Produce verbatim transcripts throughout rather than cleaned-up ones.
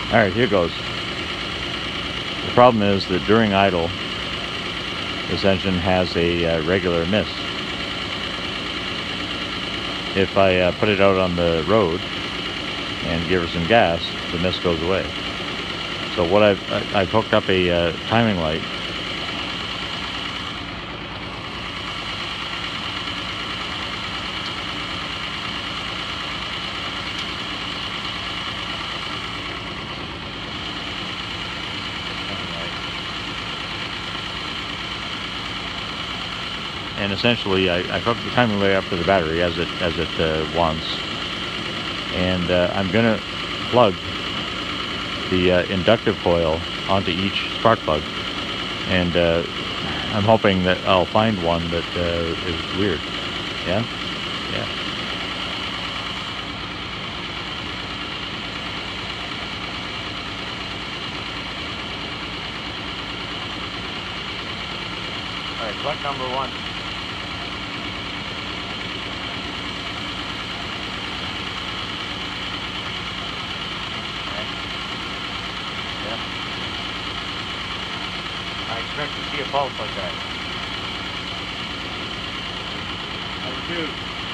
Alright, here goes. The problem is that during idle, this engine has a uh, regular miss. If I uh, put it out on the road and give her some gas, the mist goes away. So what I've, I've hooked up a uh, timing light. And essentially, I, I hooked the timing light up to the battery as it as it uh, wants, and uh, I'm going to plug the uh, inductive coil onto each spark plug, and uh, I'm hoping that I'll find one that uh, is weird. Yeah, yeah. All right, plug number one. I expect to see a pulse like that. Number two.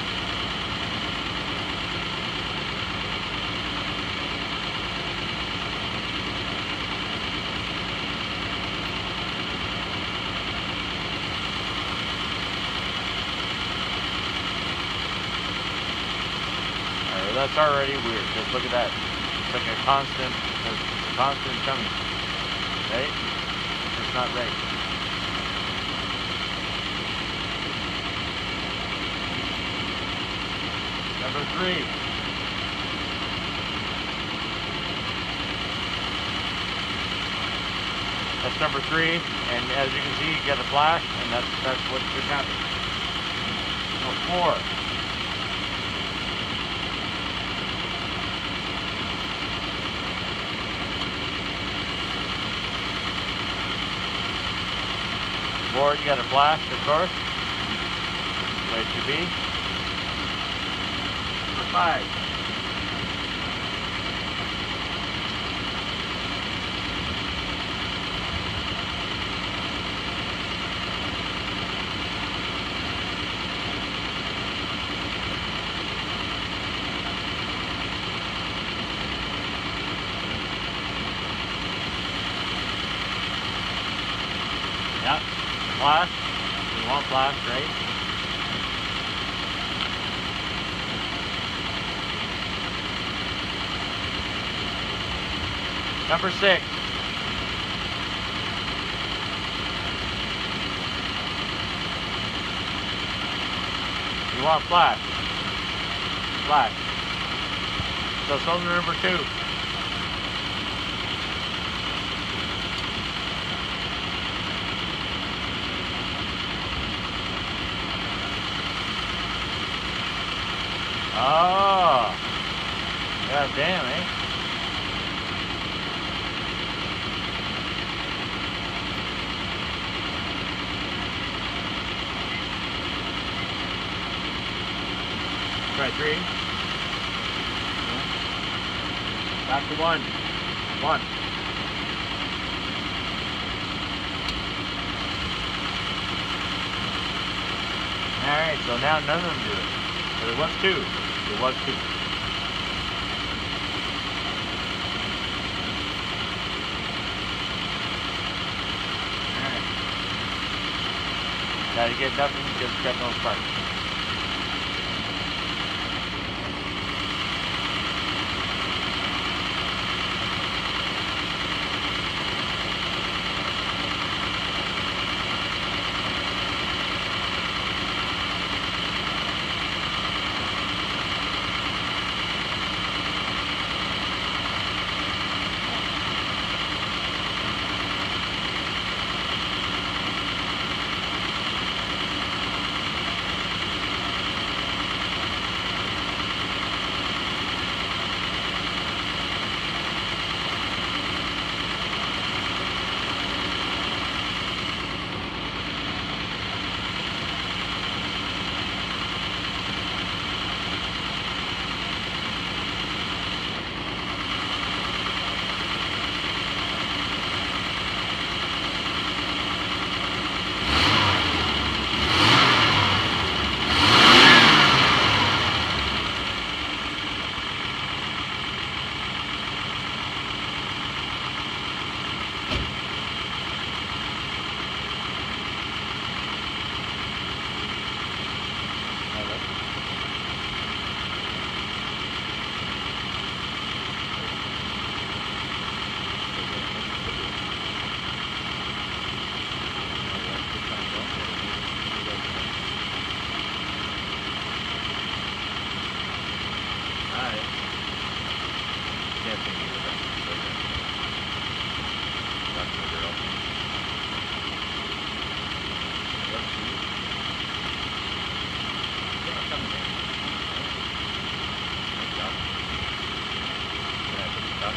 Alright, well, that's already weird. Just look at that. It's like a constant, it's a constant coming. Right? It's not right. Number three. That's number three, and as you can see, you get a flash, and that's that's what should happen. Number four. Four, you got a flash, of course. Way it should be. Number five. Yep. Flash. We want flash, right? Number six. You want flash. Flash. So cylinder number two. Oh, god damn, eh? Try three. Back to one. One. Alright, so now none of them do it. So there was two. There was two. Alright. Now you get nothing because you got no spark.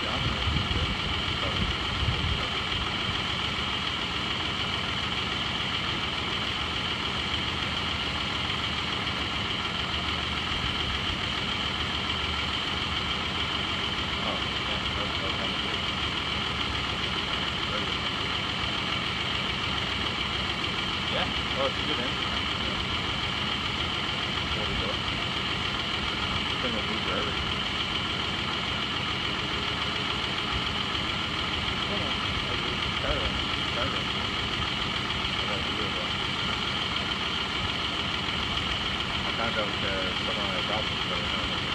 Yeah, oh, it's a good engine. There we go. It's been a move forever. Oh, no. I was tired. Tired. I got to do it though. I found out uh, someone had problems, but I don't know.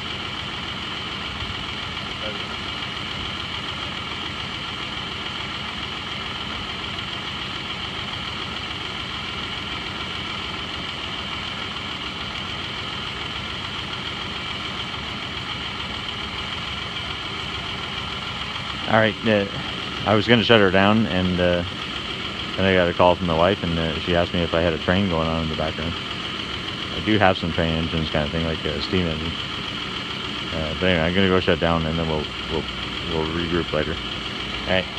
All right, uh, I was going to shut her down, and uh, then I got a call from the wife, and uh, she asked me if I had a train going on in the background. I do have some train engines, kind of thing, like a steam engine. Uh, but anyway, I'm going to go shut down, and then we'll we'll we'll regroup later. All right.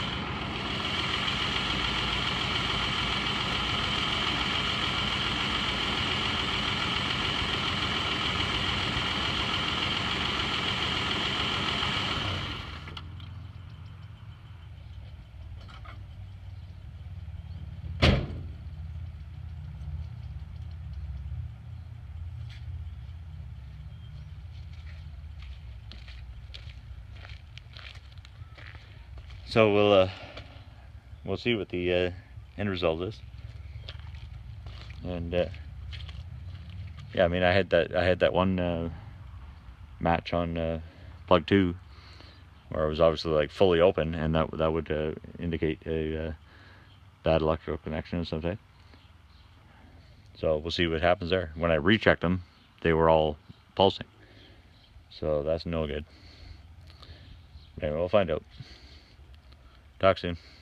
So we'll uh, we'll see what the uh, end result is, and uh, yeah, I mean, I had that I had that one uh, match on uh, plug two, where it was obviously like fully open, and that that would uh, indicate a uh, bad electrical connection of some type. So we'll see what happens there. When I rechecked them, they were all pulsing, so that's no good. Anyway, we'll find out. Talk soon.